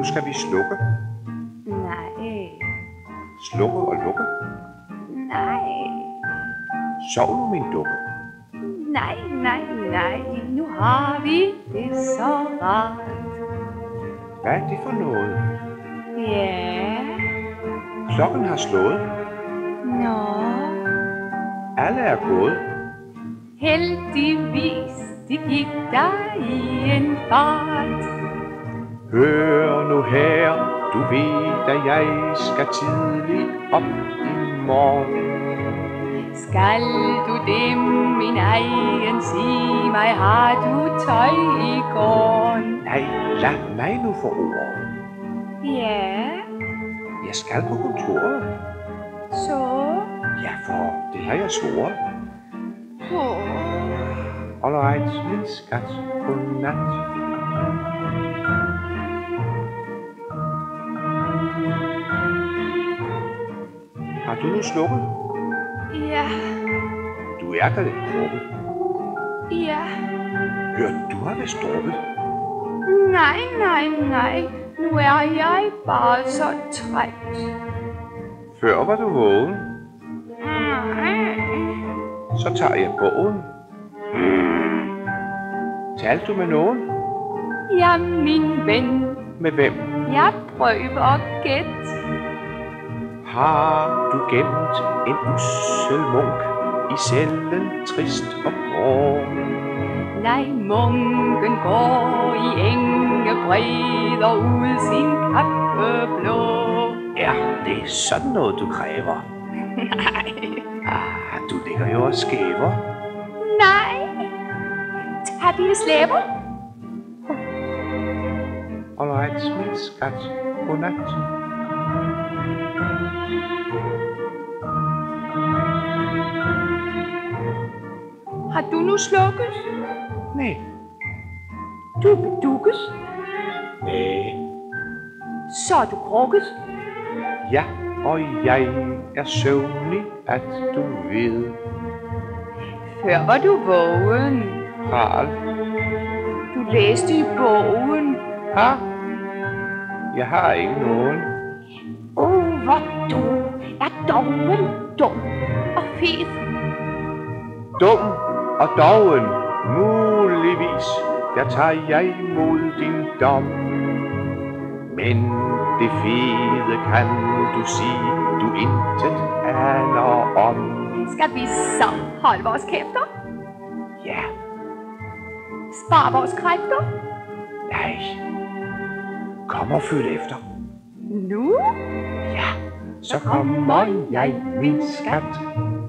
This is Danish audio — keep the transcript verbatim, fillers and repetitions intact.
Nu skal vi slukke. Nej. Slukke og lukke. Nej. Sov nu, min dukke. Nej, nej, nej. Nu har vi det så rart. Hvad er det for noget? Ja. Klokken har slået. Nå. Alle er gået. Heldigvis, det gik der i en fart. Hør nu her, du ved, at jeg skal tidligt op i morgen. Skal du det, min egen, sig mig, har du tøj i gården? Nej, lad mig nu få ordet. Ja. Jeg skal på kontoret. Så? Ja, for det har jeg svoret. Oh. All right, min skat, godnat. Har du nu slukket? Ja. Du er da lidt drukket. Ja. Hør, du har vist drukket. Nej, nej, nej. Nu er jeg bare så træt. Før var du vågen. Mm. Så tager jeg bogen. Talte du med nogen? Ja, min ven. Med hvem? Jeg prøver at gætte. Har du gemt en ussel munk i cellen trist og grå? Nej, munken går i enge breder ud sin kappe blå. Er det sådan noget, du kræver? Nej. Ah, du ligger jo og skæver. Nej. Tag dine slæber. All right, min skat. Godnat. Har du nu slukket? Nej. Du er bedukket? Nej. Så er du krukket? Ja, og jeg er søvnig, at du ved. Før var du vågen. Harald. Du læste i bogen. Ha? Jeg har ikke nogen. Åh, oh, hvor du er doven, dum og fed. Dum og doven, muligvis, der tager jeg imod din dom. Men det fede kan du sige, du intet aner om. Skal vi så holde vores kæfter? Ja. Spar vores kræfter? Nej. Kom og følg efter. Nu? Ja, så kommer jeg, min skat.